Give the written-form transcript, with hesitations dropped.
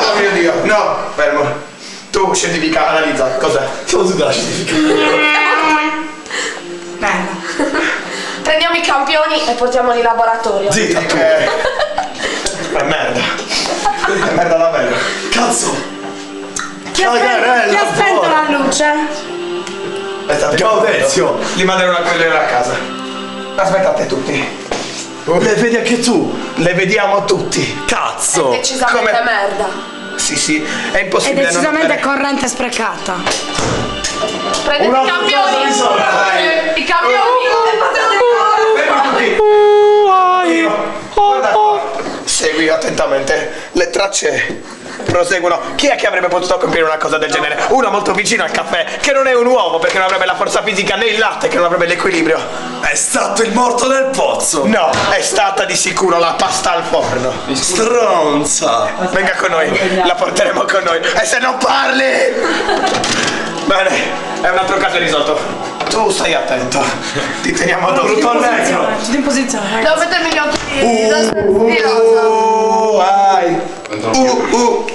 Oh mio Dio, no, fermo. Tu, scientifica, analizza, cos'è? Siamo tutti la scientifica. Merda. Prendiamo i campioni e portiamoli in laboratorio. Zitta tu. È merda. È merda davvero. Cazzo. Chi ha spento la luce? Ciao Ezio. Li manderò a quello a casa. Aspettate tutti. Le vedi anche tu? Le vediamo tutti. Cazzo. È decisamente Come? merda. Sì, è È impossibile. decisamente non vedere. corrente sprecata. Prendete i campioni. I campioni. Guarda qua. Segui attentamente. Le tracce proseguono. Chi è che avrebbe potuto compiere una cosa del genere? Uno molto vicino al caffè, che non è un uomo perché non avrebbe la forza fisica, né il latte che non avrebbe l'equilibrio. È stato il morto del pozzo. No, è stata di sicuro la pasta al forno. Stronza. Venga con noi, la porteremo con noi. E se non parli! Bene, è un altro caso risolto. Tu stai attento. Ti teniamo Tutto allegro. Tutti in posizione, Devo ragazzi. mettermi gli occhi di rosa. Vai.